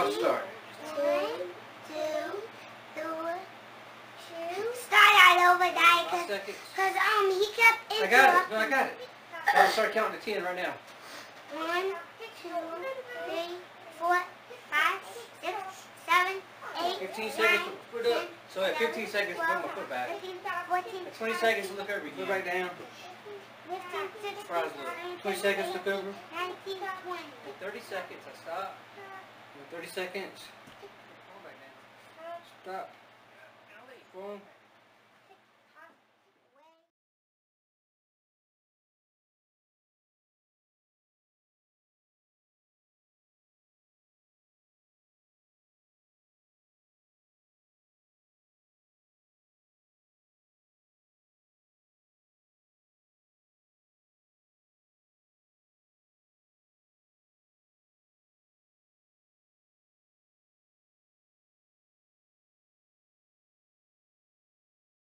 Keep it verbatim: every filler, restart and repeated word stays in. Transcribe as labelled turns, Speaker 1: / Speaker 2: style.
Speaker 1: I'll start.
Speaker 2: One, two, three. Start all over, Daddy,
Speaker 1: Five seconds.
Speaker 2: because um, he kept
Speaker 1: I got it. No, I got it. I'll start counting to ten right now.
Speaker 2: One, two, three, four, five, six, seven, eight,
Speaker 1: fifteen
Speaker 2: nine,
Speaker 1: seconds. Put it up.
Speaker 2: ten,
Speaker 1: So at fifteen seconds, put my foot back.
Speaker 2: thirteen, fourteen,
Speaker 1: At twenty seconds, look over. Foot back down.
Speaker 2: fifteen, sixteen,
Speaker 1: Surprise look. twenty seconds, look over.
Speaker 2: nineteen, twenty.
Speaker 1: At thirty seconds, I stop. At thirty seconds. Fall back down. Stop. Boom.